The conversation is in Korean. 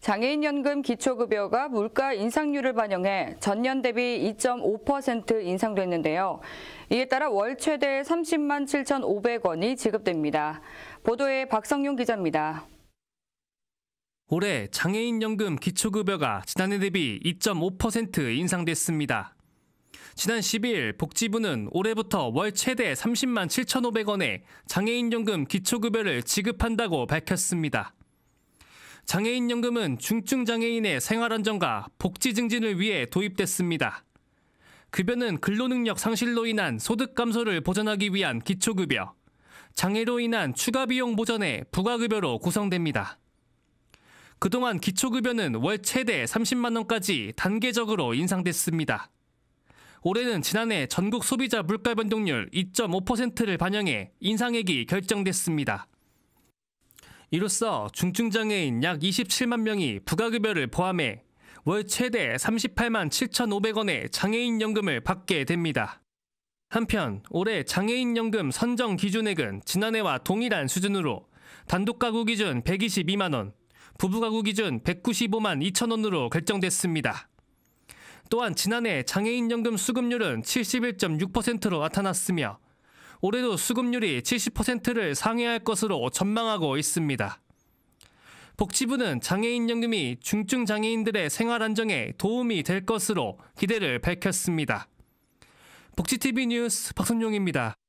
장애인연금 기초급여가 물가 인상률을 반영해 전년 대비 2.5% 인상됐는데요. 이에 따라 월 최대 30만 7,500원이 지급됩니다. 보도에 박성용 기자입니다. 올해 장애인연금 기초급여가 지난해 대비 2.5% 인상됐습니다. 지난 12일 복지부는 올해부터 월 최대 30만 7,500원의 장애인연금 기초급여를 지급한다고 밝혔습니다. 장애인연금은 중증장애인의 생활안정과 복지 증진을 위해 도입됐습니다. 급여는 근로능력 상실로 인한 소득 감소를 보전하기 위한 기초급여, 장애로 인한 추가 비용 보전의 부가급여로 구성됩니다. 그동안 기초급여는 월 최대 30만 원까지 단계적으로 인상됐습니다. 올해는 지난해 전국 소비자 물가 변동률 2.5%를 반영해 인상액이 결정됐습니다. 이로써 중증장애인 약 27만 명이 부가급여를 포함해 월 최대 38만 7,500원의 장애인연금을 받게 됩니다. 한편 올해 장애인연금 선정 기준액은 지난해와 동일한 수준으로 단독가구 기준 122만 원, 부부가구 기준 195만 2천 원으로 결정됐습니다. 또한 지난해 장애인연금 수급률은 71.6%로 나타났으며 올해도 수급률이 70%를 상회할 것으로 전망하고 있습니다. 복지부는 장애인연금이 중증장애인들의 생활 안정에 도움이 될 것으로 기대를 밝혔습니다. 복지TV 뉴스 박선용입니다.